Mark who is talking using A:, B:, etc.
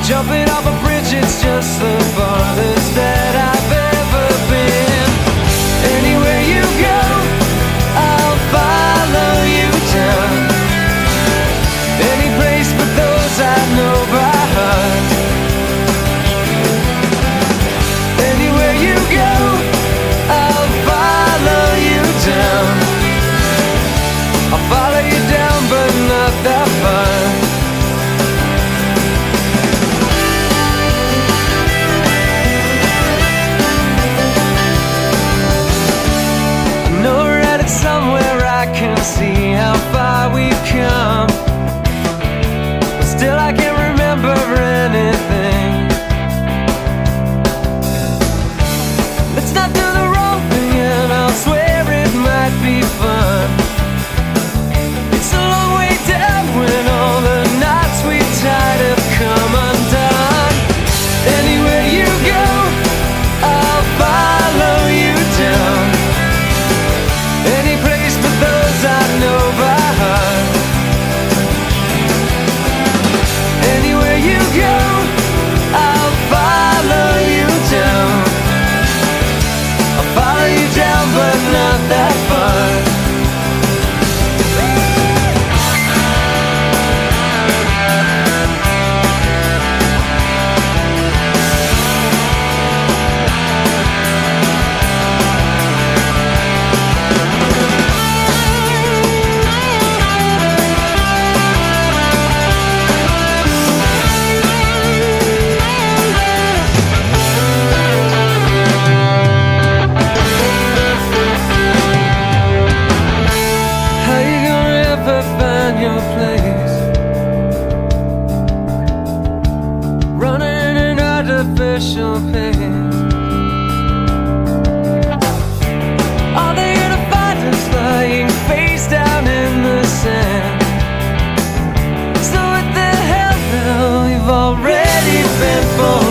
A: Jumping off a bridge, it's just the farthest that I've ever been. Anywhere you go, I'll follow you down. Any place but those I know by heart. Anywhere you go, I'll follow you down. I'll follow you down, but not that far. Somewhere I can see how far we've come, but still I can't remember anything. Let's not do the wrong thing and I'll swear it might be fun. It's a long way down when all the knots we tied have come undone. Anywhere you go, I'll follow you down. Any place but those I know by heart. Anywhere you go, I'll follow you down. I'll follow you down, but not that far. Your place, running an artificial pace. Are they gonna find us lying face down in the sand? So what the hell, we've already been born.